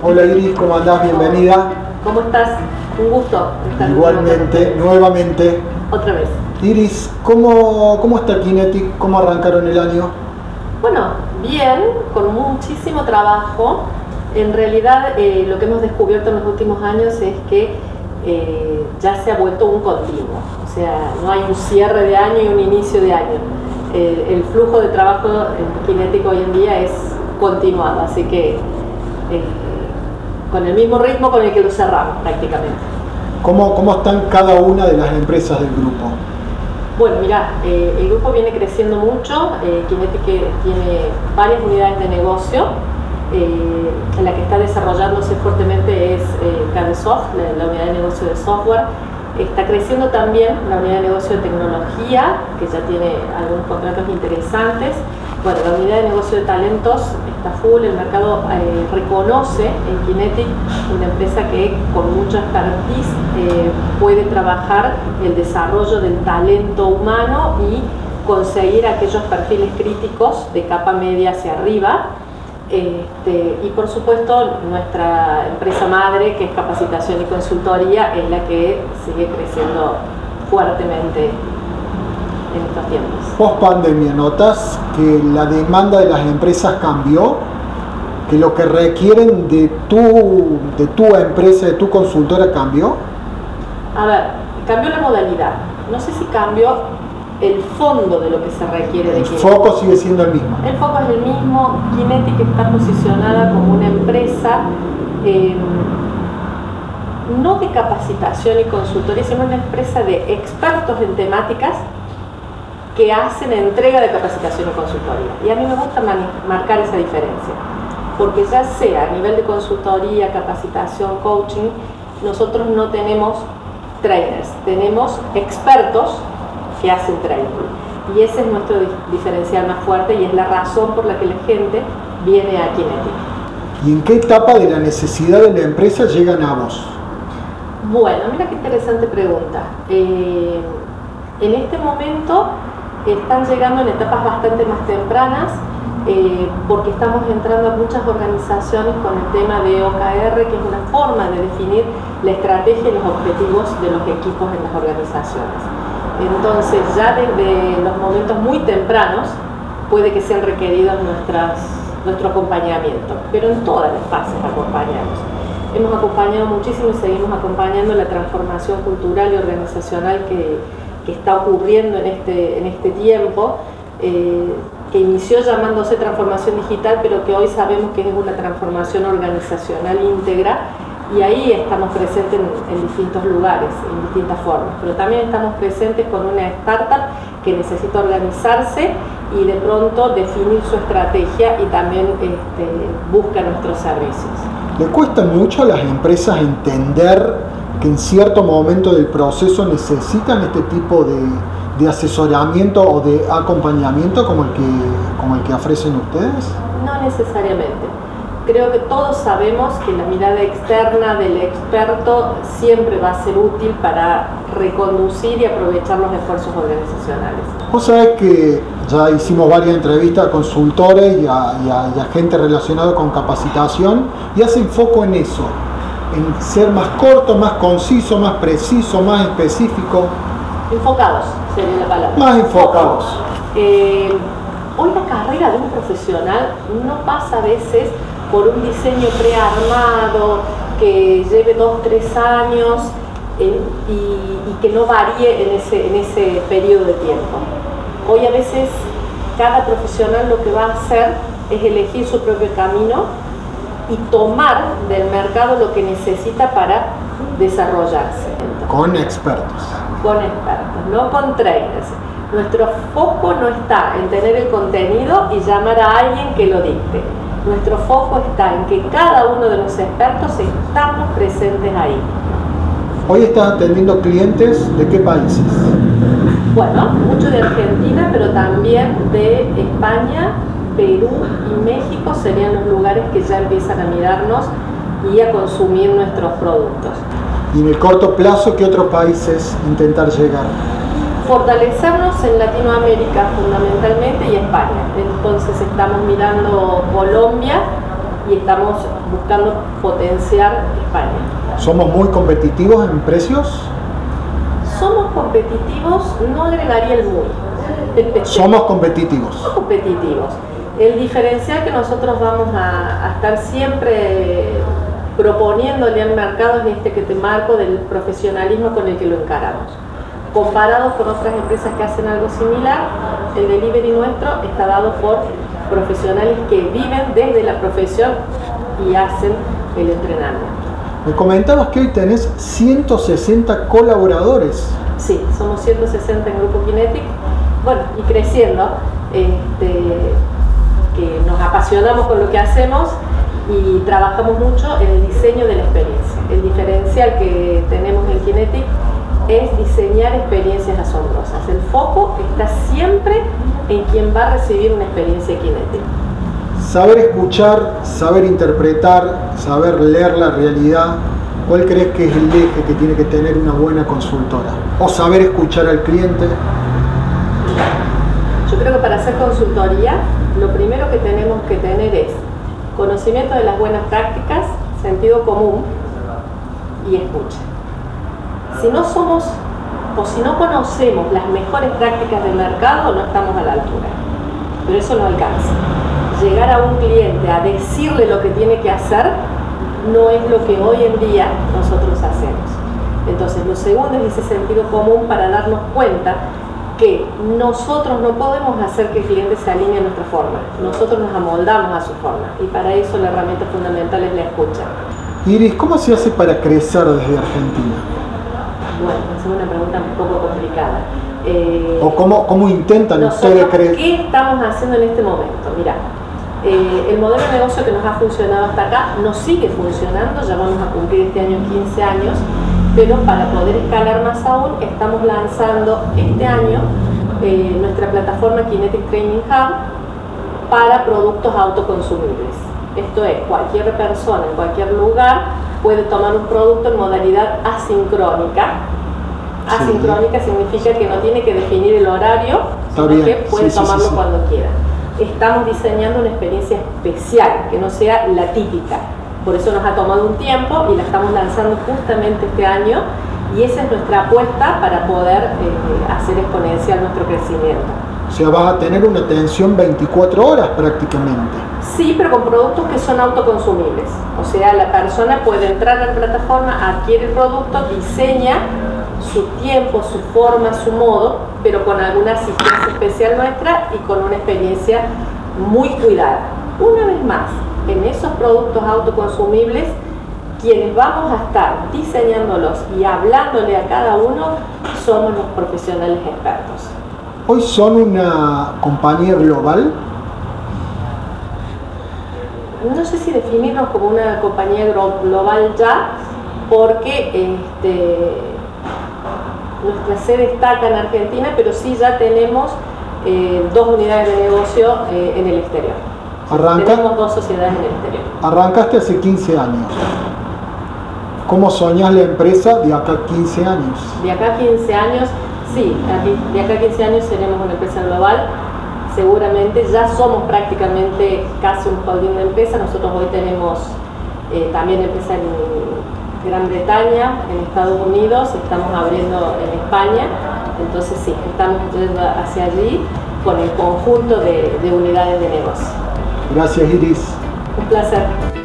Hola Iris, ¿cómo andás? Bienvenida. ¿Cómo estás? Un gusto estar Igualmente, nuevamente. Otra vez. Iris, ¿cómo está Kinetic? ¿Cómo arrancaron el año? Bueno, bien, con muchísimo trabajo. En realidad, lo que hemos descubierto en los últimos años es que ya se ha vuelto un continuo. O sea, no hay un cierre de año y un inicio de año. El flujo de trabajo en Kinetic hoy en día es continuado, así que con el mismo ritmo con el que lo cerramos prácticamente. ¿Cómo están cada una de las empresas del grupo? Bueno, mira, el grupo viene creciendo mucho. Kinetic tiene varias unidades de negocio. En la que está desarrollándose fuertemente es KDSoft, la unidad de negocio de software. Está creciendo también la unidad de negocio de tecnología, que ya tiene algunos contratos interesantes. Bueno, la unidad de negocio de talentos está full. El mercado reconoce en Kinetic una empresa que con mucha expertise puede trabajar el desarrollo del talento humano y conseguir aquellos perfiles críticos de capa media hacia arriba. Y por supuesto nuestra empresa madre, que es capacitación y consultoría, es la que sigue creciendo fuertemente en estos tiempos. Post pandemia, ¿notas que la demanda de las empresas cambió? ¿Que lo que requieren de tu empresa, de tu consultora cambió? A ver, cambió la modalidad. No sé si cambió el fondo de lo que se requiere de Kinetic. El foco sigue siendo el mismo. El foco es el mismo. Kinetic está posicionada como una empresa no de capacitación y consultoría, sino una empresa de expertos en temáticas que hacen entrega de capacitación y consultoría. Y a mí me gusta marcar esa diferencia, porque ya sea a nivel de consultoría, capacitación, coaching, nosotros no tenemos trainers, tenemos expertos que hacen training. Y ese es nuestro diferencial más fuerte y es la razón por la que la gente viene a Kinetic. ¿Y en qué etapa de la necesidad de la empresa llegan a vos? Bueno, mira qué interesante pregunta. En este momento están llegando en etapas bastante más tempranas porque estamos entrando a muchas organizaciones con el tema de OKR, que es una forma de definir la estrategia y los objetivos de los equipos en las organizaciones. Entonces ya desde los momentos muy tempranos puede que sean requeridos nuestro acompañamiento, pero en todas las fases acompañamos. Hemos acompañado muchísimo y seguimos acompañando la transformación cultural y organizacional que está ocurriendo en este tiempo, que inició llamándose transformación digital, pero que hoy sabemos que es una transformación organizacional íntegra. Y ahí estamos presentes en distintos lugares, en distintas formas, pero también estamos presentes con una startup que necesita organizarse y de pronto definir su estrategia y también busca nuestros servicios. ¿Le cuesta mucho a las empresas entender que en cierto momento del proceso necesitan este tipo de asesoramiento o de acompañamiento como el que ofrecen ustedes? No necesariamente. Creo que todos sabemos que la mirada externa del experto siempre va a ser útil para reconducir y aprovechar los esfuerzos organizacionales. Vos sabés que ya hicimos varias entrevistas a consultores y a gente relacionada con capacitación y hacen foco en eso, en ser más corto, más conciso, más preciso, más específico. Enfocados sería la palabra. Más enfocados. Hoy la carrera de un profesional no pasa a veces por un diseño prearmado que lleve 2-3 años y que no varíe en ese periodo de tiempo. Hoy a veces cada profesional lo que va a hacer es elegir su propio camino y tomar del mercado lo que necesita para desarrollarse. Con expertos. Con expertos, no con trainers. Nuestro foco no está en tener el contenido y llamar a alguien que lo dicte. Nuestro foco está en que cada uno de los expertos estamos presentes ahí. Hoy estás atendiendo clientes ¿de qué países? Bueno, mucho de Argentina, pero también de España, Perú y México serían los lugares que ya empiezan a mirarnos y a consumir nuestros productos. Y en el corto plazo, ¿qué otros países intentar llegar? Fortalecernos en Latinoamérica fundamentalmente y España. Entonces estamos mirando Colombia, y estamos buscando potenciar España. ¿Somos muy competitivos en precios? Somos competitivos, no agregaría el muy. Somos competitivos. Somos competitivos. El diferencial que nosotros vamos a estar siempre proponiéndole al mercado es este que te marco del profesionalismo con el que lo encaramos. Comparados con otras empresas que hacen algo similar, el delivery nuestro está dado por profesionales que viven desde la profesión y hacen el entrenamiento. Me comentabas que hoy tenés 160 colaboradores. Sí, somos 160 en Grupo Kinetic, bueno, y creciendo, que nos apasionamos con lo que hacemos y trabajamos mucho en el diseño de la experiencia. El diferencial que tenemos en Kinetic es diseñar experiencias asombrosas. El foco está siempre en quien va a recibir una experiencia Kinetic. Saber escuchar, saber interpretar, saber leer la realidad, ¿cuál crees que es el eje que tiene que tener una buena consultora? ¿O saber escuchar al cliente? Yo creo que para hacer consultoría, lo primero que tenemos que tener es conocimiento de las buenas prácticas, sentido común y escucha. Si no somos o si no conocemos las mejores prácticas del mercado, no estamos a la altura. Pero eso no alcanza. Llegar a un cliente a decirle lo que tiene que hacer no es lo que hoy en día nosotros hacemos. Entonces, lo segundo es ese sentido común para darnos cuenta que nosotros no podemos hacer que el cliente se alinee a nuestra forma. Nosotros nos amoldamos a su forma y para eso la herramienta fundamental es la escucha. Iris, ¿cómo se hace para crecer desde Argentina? Bueno, esa es una pregunta un poco complicada. ¿O cómo intentan ustedes crecer? ¿Qué estamos haciendo en este momento? Mirá, el modelo de negocio que nos ha funcionado hasta acá nos sigue funcionando, ya vamos a cumplir este año 15 años, pero para poder escalar más aún estamos lanzando este año nuestra plataforma Kinetic Training Hub para productos autoconsumibles. Esto es, cualquier persona en cualquier lugar puede tomar un producto en modalidad asincrónica. Asincrónica significa que no tiene que definir el horario, sino que puede tomarlo cuando quiera. Estamos diseñando una experiencia especial, que no sea la típica. Por eso nos ha tomado un tiempo y la estamos lanzando justamente este año y esa es nuestra apuesta para poder hacer exponencial nuestro crecimiento. O sea, vas a tener una atención 24 horas prácticamente. Sí, pero con productos que son autoconsumibles. O sea, la persona puede entrar a la plataforma, adquiere el producto, diseña su tiempo, su forma, su modo, pero con alguna asistencia especial nuestra y con una experiencia muy cuidada. Una vez más, en esos productos autoconsumibles, quienes vamos a estar diseñándolos y hablándole a cada uno somos los profesionales expertos. ¿Hoy son una compañía global? No sé si definirnos como una compañía global ya, porque nuestra sede está acá en Argentina, pero sí ya tenemos 2 unidades de negocio en el exterior. Tenemos 2 sociedades en el exterior. Arrancaste hace 15 años. ¿Cómo soñás la empresa de acá a 15 años? De acá a 15 años, sí, de acá a 15 años seremos una empresa global. Seguramente ya somos prácticamente casi un holding de empresa. Nosotros hoy tenemos también empresa en Gran Bretaña, en Estados Unidos, estamos abriendo en España. Entonces sí, estamos yendo hacia allí con el conjunto de unidades de negocio. Gracias, Iris. Un placer.